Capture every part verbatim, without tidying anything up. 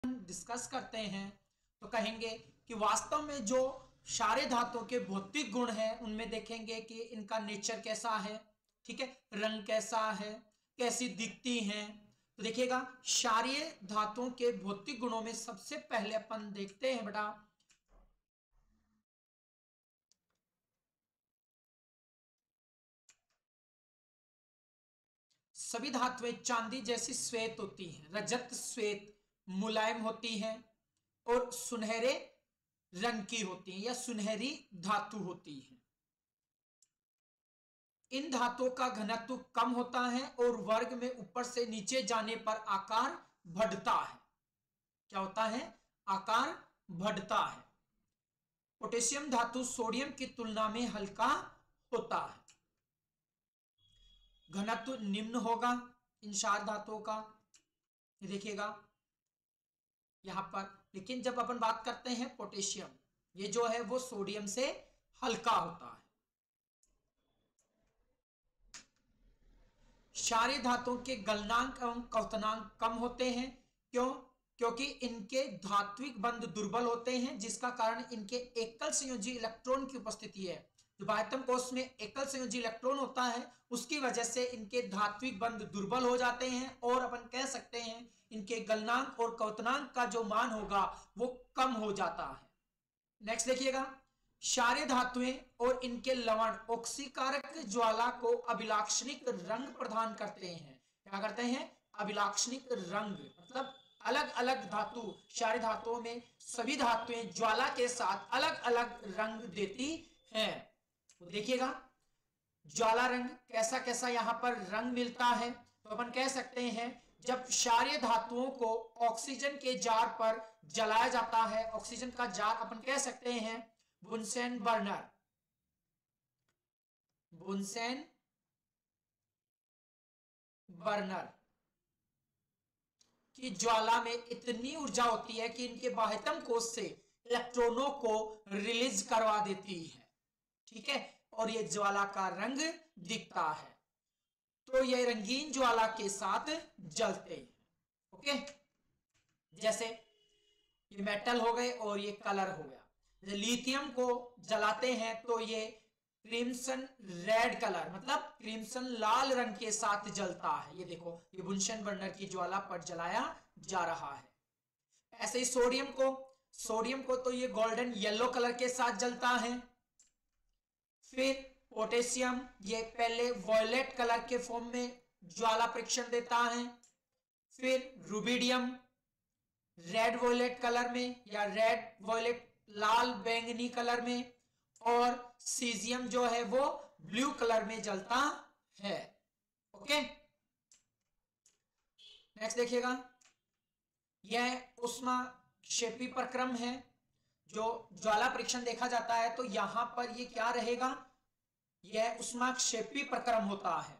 Discuss करते हैं तो कहेंगे कि वास्तव में जो क्षारीय धातुओं के भौतिक गुण हैं उनमें देखेंगे कि इनका नेचर कैसा है, ठीक है, रंग कैसा है, कैसी दिखती हैं। तो देखिएगा क्षारीय धातुओं के भौतिक गुणों में सबसे पहले अपन देखते हैं बेटा सभी धातुएं चांदी जैसी श्वेत होती हैं, रजत श्वेत मुलायम होती हैं और सुनहरे रंग की होती हैं या सुनहरी धातु होती है। इन धातुओं का घनत्व कम होता है और वर्ग में ऊपर से नीचे जाने पर आकार बढ़ता है। क्या होता है? आकार बढ़ता है। पोटेशियम धातु सोडियम की तुलना में हल्का होता है। घनत्व निम्न होगा इन चार धातुओं का, देखिएगा यहां पर। लेकिन जब अपन बात करते हैं पोटेशियम, ये जो है वो सोडियम से हल्का होता है। क्षारीय धातुओं के गलनांक एवं क्वथनांक कम होते हैं। क्यों? क्योंकि इनके धात्विक बंध दुर्बल होते हैं, जिसका कारण इनके एकल संयोजी इलेक्ट्रॉन की उपस्थिति है। जो बाह्यतम कोश में एकल संयोजी इलेक्ट्रॉन होता है उसकी वजह से इनके धात्विक बंध दुर्बल हो जाते हैं और अपन कह सकते हैं इनके गलनांक और क्वथनांक का जो मान होगा वो कम हो जाता है। नेक्स्ट देखिएगा, क्षारीय धातुएं और इनके लवण ऑक्सीकारक ज्वाला को अभिलाक्षणिक रंग प्रदान करते हैं। क्या करते हैं? अभिलाक्षणिक रंग, मतलब अलग अलग धातु, क्षारीय धातुओं में सभी धातुएं ज्वाला के साथ अलग अलग रंग देती हैं। तो देखिएगा ज्वाला रंग कैसा कैसा यहां पर रंग मिलता है। तो अपन कह सकते हैं जब क्षारीय धातुओं को ऑक्सीजन के जार पर जलाया जाता है, ऑक्सीजन का जार अपन कह सकते हैं बुनसेन बर्नर, बुनसेन बर्नर की ज्वाला में इतनी ऊर्जा होती है कि इनके बाह्यतम कोश से इलेक्ट्रॉनों को रिलीज करवा देती है, ठीक है, और ये ज्वाला का रंग दिखता है। तो ये रंगीन ज्वाला के साथ जलते हैं। ओके, जैसे ये मेटल हो गए और ये कलर हो गया। लिथियम को जलाते हैं तो ये क्रिम्सन रेड कलर, मतलब क्रिम्सन लाल रंग के साथ जलता है। ये देखो, ये बुनसेन बर्नर की ज्वाला पर जलाया जा रहा है। ऐसे ही सोडियम को सोडियम को तो ये गोल्डन येलो कलर के साथ जलता है। फिर पोटेशियम ये पहले वॉयलेट कलर के फॉर्म में ज्वाला परीक्षण देता है। फिर रुबिडियम रेड वॉयलेट कलर में या रेड वॉयलेट लाल बैंगनी कलर में, और सीजियम जो है वो ब्लू कलर में जलता है। ओके, नेक्स्ट देखिएगा, यह ऊष्माक्षेपी प्रक्रम है। जो ज्वाला परीक्षण देखा जाता है तो यहां पर ये क्या रहेगा? यह ऊष्माक्षेपी प्रक्रम होता है।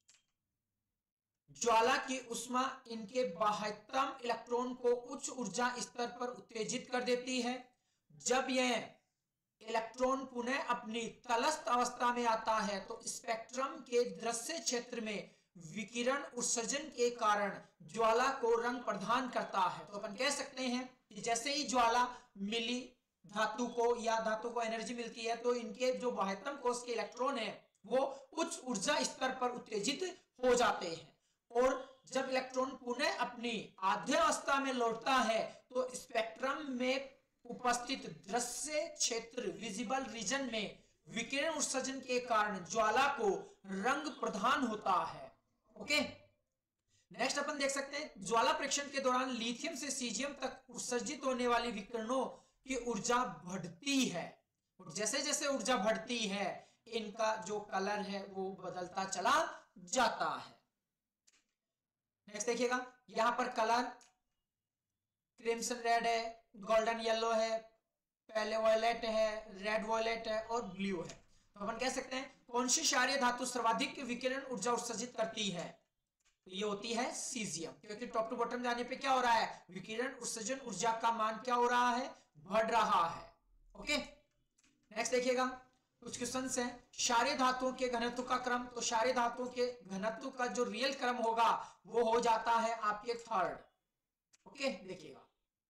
ज्वाला की ऊष्मा इनके बाह्यतम इलेक्ट्रॉन को उच्च ऊर्जा स्तर पर उत्तेजित कर देती है। जब यह इलेक्ट्रॉन पुनः अपनी तलस्थ अवस्था में आता है तो स्पेक्ट्रम के दृश्य क्षेत्र में विकिरण उत्सर्जन के कारण ज्वाला को रंग प्रदान करता है। तो अपन कह सकते हैं कि जैसे ही ज्वाला मिली धातु को या धातु को एनर्जी मिलती है तो इनके जो बाह्यतम कोश के इलेक्ट्रॉन है वो उच्च ऊर्जा स्तर पर उत्तेजित हो जाते हैं, और जब इलेक्ट्रॉन पुनः अपनी आध्य अवस्था में लौटता है तो स्पेक्ट्रम में उपस्थित दृश्य क्षेत्र विजिबल रीजन में विकिरण उत्सर्जन के कारण ज्वाला को रंग प्रदान होता है। ओके, नेक्स्ट अपन देख सकते हैं ज्वाला परीक्षण के दौरान लिथियम से सीजियम तक उत्सर्जित होने वाली विकिरणों की ऊर्जा बढ़ती है, और जैसे जैसे ऊर्जा बढ़ती है इनका जो कलर है वो बदलता चला जाता है। नेक्स्ट देखिएगा, यहां पर कलर क्रिम्सन रेड है, गोल्डन येलो है, पहले वॉयलेट है, रेड वॉयलेट है और ब्लू है। तो अपन कह सकते हैं कौन सी क्षारीय धातु सर्वाधिक विकिरण ऊर्जा उत्सर्जित करती है? तो ये होती है सीजियम, क्योंकि टॉप टू बॉटम जाने पे क्या हो रहा है? विकिरण उत्सर्जन ऊर्जा का मान क्या हो रहा है? बढ़ रहा है। ओके, नेक्स्ट देखिएगा, कुछ क्वेश्चंस हैं। क्षारीय धातुओं के घनत्व का क्रम, तो क्षारीय धातुओं के घनत्व का जो रियल क्रम होगा वो हो जाता है आपके थर्ड। ओके, देखिएगा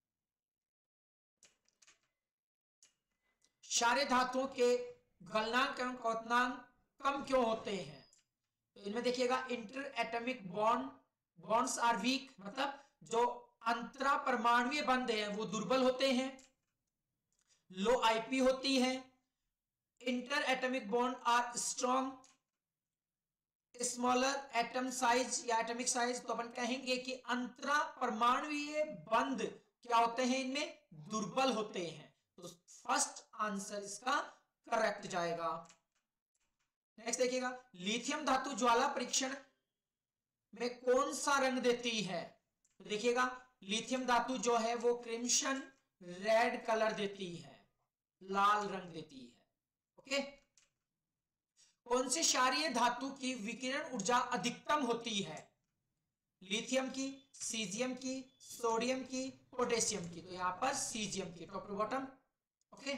क्षारीय धातुओं के गलनांक एवं क्वथनांक कम क्यों होते हैं? तो इनमें देखिएगा interatomic bond bonds are weak, मतलब जो अंतरा परमाणुीय बंध हैं वो दुर्बल होते हैं, लो आईपी होती है। Interatomic bond are strong, smaller atom size या एटॉमिक साइज। तो अपन कहेंगे कि अंतरा परमाणुीय बंध क्या होते हैं, इनमें दुर्बल होते हैं। तो फर्स्ट आंसर इसका करेक्ट जाएगा। नेक्स्ट देखिएगा, लिथियम धातु ज्वाला परीक्षण में कौन सा रंग देती है? तो देखिएगा लिथियम धातु जो है वो क्रिम्सन रेड कलर देती है, लाल रंग देती है। ओके, कौन सी क्षारीय धातु की विकिरण ऊर्जा अधिकतम होती है? लिथियम की, सीजियम की, सोडियम की, पोटेशियम की। तो यहां पर सीजियम की, टॉप टू बॉटम। ओके,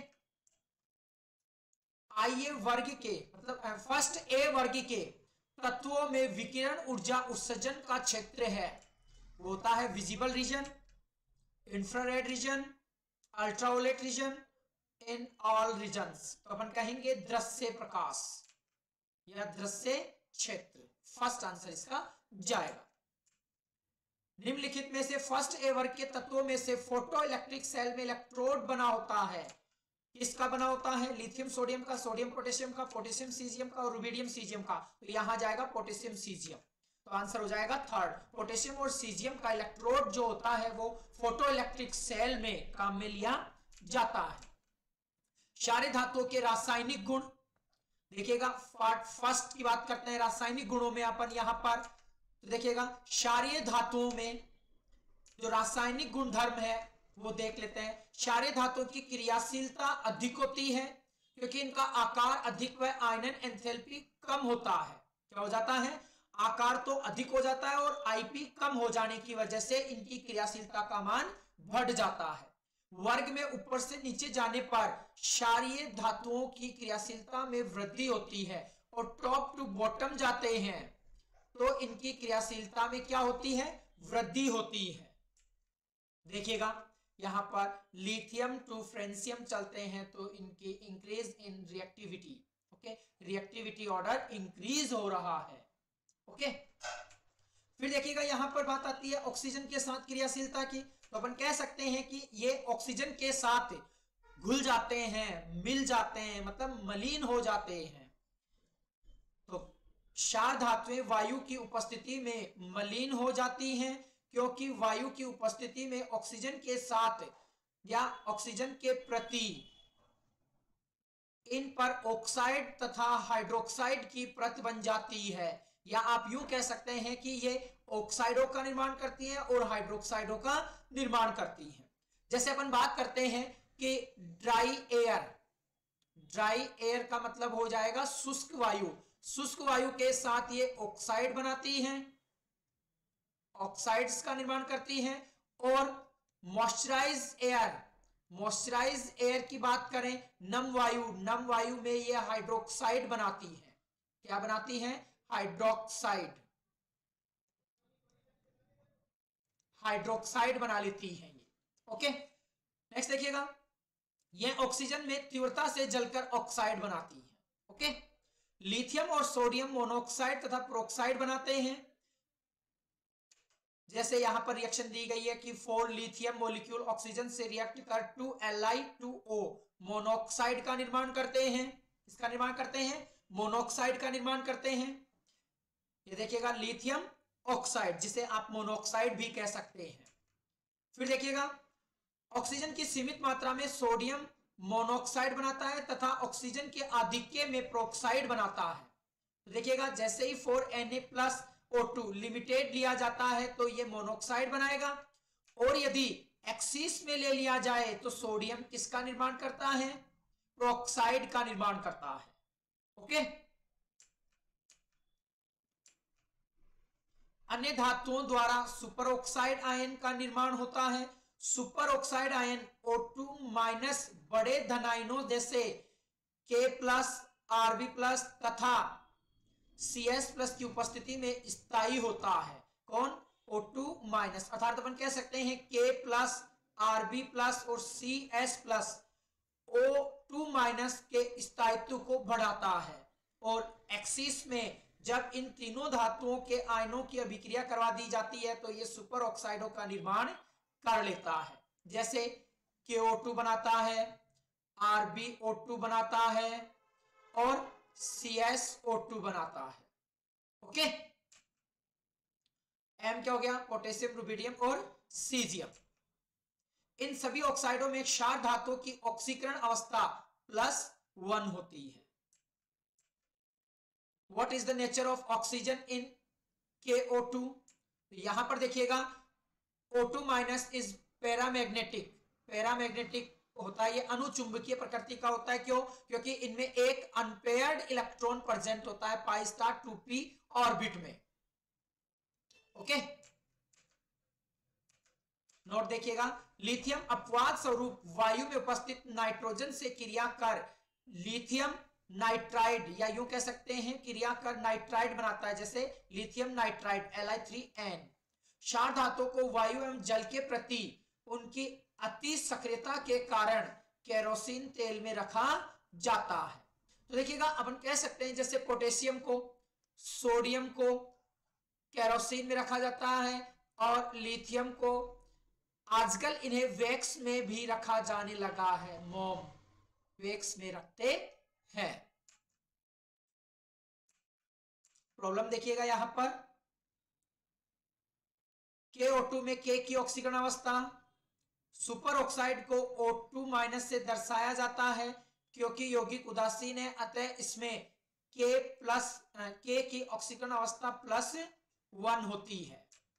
आइए वर्ग के मतलब फर्स्ट ए वर्ग के तत्वों में विकिरण ऊर्जा उत्सर्जन का क्षेत्र है वो होता है visible region, infrared region, ultraviolet region, in all regions. तो अपन कहेंगे दृश्य प्रकाश या दृश्य क्षेत्र। फर्स्ट आंसर इसका जाएगा। निम्नलिखित में से फर्स्ट ए वर्ग के तत्वों में से फोटो इलेक्ट्रिक सेल में इलेक्ट्रोड बना होता है, किसका बना होता है? लिथियम सोडियम का, सोडियम पोटेशियम का, पोटेशियम सीजियम का और रुबिडियम सीजियम का। तो यहां जाएगा पोटेशियम सीजियम। तो आंसर हो जाएगा थर्ड। पोटेशियम और सीजियम का इलेक्ट्रोड जो होता है वो फोटो इलेक्ट्रिक सेल में काम में लिया जाता है। क्षारीय धातुओं के रासायनिक गुण देखिएगा, फर्स्ट की बात करते हैं रासायनिक गुणों में अपन यहां पर। तो देखिएगा क्षारीय धातुओं में जो रासायनिक गुणधर्म है वो देख लेते हैं। क्षारीय धातुओं की क्रियाशीलता अधिक होती है क्योंकि इनका आकार अधिक व आयनन एंथैल्पी कम होता है। क्या हो जाता है? आकार तो अधिक हो जाता है और आईपी कम हो जाने की वजह से इनकी क्रियाशीलता का मान बढ़ जाता है। वर्ग में ऊपर से नीचे जाने पर क्षारीय धातुओं की क्रियाशीलता में वृद्धि होती है और टॉप टू बॉटम जाते हैं तो इनकी क्रियाशीलता में क्या होती है? वृद्धि होती है। देखिएगा यहां पर लिथियम टू फ्रेंसियम चलते हैं तो इनकी increase in reactivity. Okay, reactivity order increase हो रहा है। ओके, फिर देखिएगा यहां पर बात आती है ऑक्सीजन के साथ क्रियाशीलता की। तो अपन कह सकते हैं कि ये ऑक्सीजन के साथ घुल जाते हैं, मिल जाते हैं, मतलब मलिन हो जाते हैं। तो क्षार धातुएं वायु की उपस्थिति में मलिन हो जाती हैं क्योंकि वायु की उपस्थिति में ऑक्सीजन के साथ या ऑक्सीजन के प्रति इन पर ऑक्साइड तथा हाइड्रोक्साइड की परत बन जाती है, या आप यूं कह सकते हैं कि ये ऑक्साइडों का निर्माण करती है और हाइड्रोक्साइडों का निर्माण करती है। जैसे अपन बात करते हैं कि ड्राई एयर, ड्राई एयर का मतलब हो जाएगा शुष्क वायु। शुष्क वायु के साथ ये ऑक्साइड बनाती हैं, ऑक्साइड्स का निर्माण करती हैं। और मॉइस्चराइज एयर, मॉइस्चराइज एयर की बात करें, नम वायु, नम वायु में ये हाइड्रोक्साइड बनाती है। क्या बनाती है? हाइड्रोक्साइड, हाइड्रोक्साइड बना लेती है ये। ओके, नेक्स्ट देखिएगा, ये ऑक्सीजन में तीव्रता से जलकर ऑक्साइड बनाती है। ओके, लिथियम और सोडियम मोनोऑक्साइड तथा पेरोक्साइड बनाते हैं। जैसे यहां पर रिएक्शन दी गई है कि फोर लिथियम मॉलिक्यूल ऑक्सीजन से रिएक्ट कर two L I two O monoxide का निर्माण करते हैं। इसका निर्माण करते हैं, मोनोऑक्साइड का निर्माण करते हैं। ये देखिएगा लिथियम ऑक्साइड, जिसे आप मोनोऑक्साइड भी कह सकते हैं। फिर देखिएगा ऑक्सीजन की सीमित मात्रा में सोडियम मोनोऑक्साइड बनाता है तथा ऑक्सीजन के आधिक्य में पेरोक्साइड बनाता है। तो देखिएगा जैसे ही four N A plus O two limited लिया जाता है तो ये मोनोऑक्साइड बनाएगा, और यदि एक्सिस में ले लिया जाए तो सोडियम किसका निर्माण करता है? पेरोक्साइड का निर्माण करता है। ओके, अन्य धातुओं द्वारा सुपर ऑक्साइड आयन का निर्माण होता है। Superoxide ion O two minus बड़े धनायनों जैसे के प्लस, आरबी प्लस तथा सी एस प्लस की उपस्थिति में स्थायी होता है। कौन? ओ टू माइनस, अर्थात अपन कह सकते हैं के प्लस, आरबी प्लस और C S plus O two minus के स्थायित्व को बढ़ाता है, और एक्सिस में जब इन तीनों धातुओं के आयनों की अभिक्रिया करवा दी जाती है तो ये सुपर ऑक्साइडों का निर्माण कर लेता है, जैसे के ओ टू बनाता है, आर बी ओ टू बनाता है और सी एस ओ टू बनाता है। ओके, एम क्या हो गया, पोटेशियम, रुबिडियम और सीजियम। इन सभी ऑक्साइडों में क्षार धातुओं की ऑक्सीकरण अवस्था प्लस वन होती है। What is the nature of oxygen in K O two? यहां पर देखिएगा O two minus is paramagnetic, paramagnetic होता है, ये अनुचुंबकीय प्रकृति का होता है। क्यों? क्योंकि इनमें एक अनपेयर्ड इलेक्ट्रॉन प्रेजेंट होता है pi star two P orbit में। ओके, नोट देखिएगा, लिथियम अपवाद स्वरूप वायु में उपस्थित नाइट्रोजन से क्रिया कर लिथियम नाइट्राइड, या यूं कह सकते हैं क्रिया कर नाइट्राइड बनाता है, जैसे lithium nitride L I three N. क्षार धातुओं को वायु एवं जल के प्रति उनकी अति सक्रियता के कारण केरोसिन तेल में रखा जाता है। तो देखिएगा, अपन कह सकते हैं जैसे पोटेशियम को, सोडियम को केरोसिन में रखा जाता है, और लिथियम को आजकल इन्हें वैक्स में भी रखा जाने लगा है, मोम वैक्स में रखते हैं। प्रॉब्लम देखिएगा यहां पर, के ओ टू में के की ऑक्सीकरण अवस्था, सुपर ऑक्साइड को ओ टू माइनस से दर्शाया जाता है क्योंकि यौगिक उदासीन है, अतः इसमें के प्लस के की ऑक्सीकरण अवस्था प्लस वन होती है।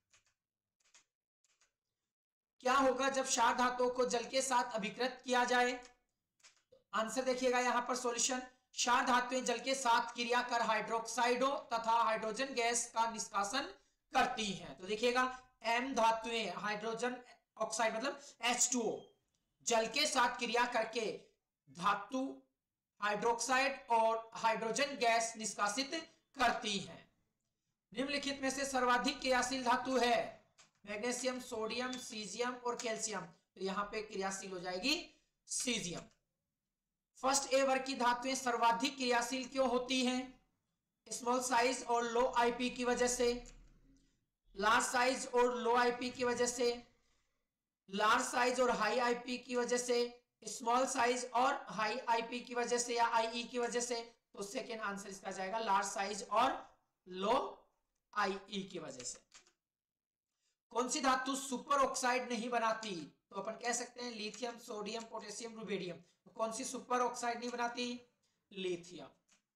क्या होगा जब क्षार धातुओं को जल के साथ अभिकृत किया जाए? आंसर देखिएगा यहां पर सॉल्यूशन, क्षार धातुएं जल के साथ क्रिया कर हाइड्रोक्साइडों तथा हाइड्रोजन गैस का निष्कासन करती हैं। तो देखिएगा, एम धातुएं हाइड्रोजन ऑक्साइड मतलब एच टू ओ जल के साथ क्रिया करके धातु हाइड्रोक्साइड और हाइड्रोजन गैस निष्कासित करती हैं। निम्नलिखित में से सर्वाधिक क्रियाशील धातु है मैग्नीशियम, सोडियम, सीजियम और कैल्शियम। तो यहां पे क्रियाशील हो जाएगी सीजियम। फर्स्ट ए वर्ग की धातुएं सर्वाधिक क्रियाशील क्यों होती हैं? स्मॉल साइज और लो आईपी की वजह से, लार्ज साइज और लो आईपी की वजह से, लार्ज साइज और हाई आईपी की वजह से, स्मॉल साइज और हाई आईपी की वजह से या आईई की वजह से। तो सेकेंड आंसर इसका जाएगा लार्ज साइज और लो आईई की वजह से। कौन सी धातु सुपर ऑक्साइड नहीं बनाती? तो अपन कह सकते हैं लिथियम, सोडियम, पोटेशियम, रुबिडियम। तो कौन सी सुपर ऑक्साइड नहीं बनाती? लिथियम।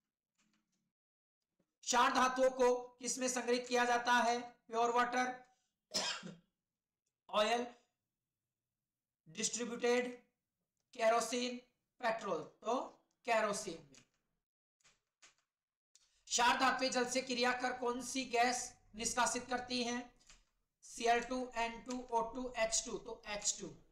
क्षार धातुओं को किसमें संग्रहित किया जाता है? Pure water, oil, distributed, kerosene, petrol. तो केरोसिन में। क्षार धातुएं जल से क्रिया कर कौन सी गैस निष्कासित करती हैं? C L two, N two, O two, H two. तो एच टू।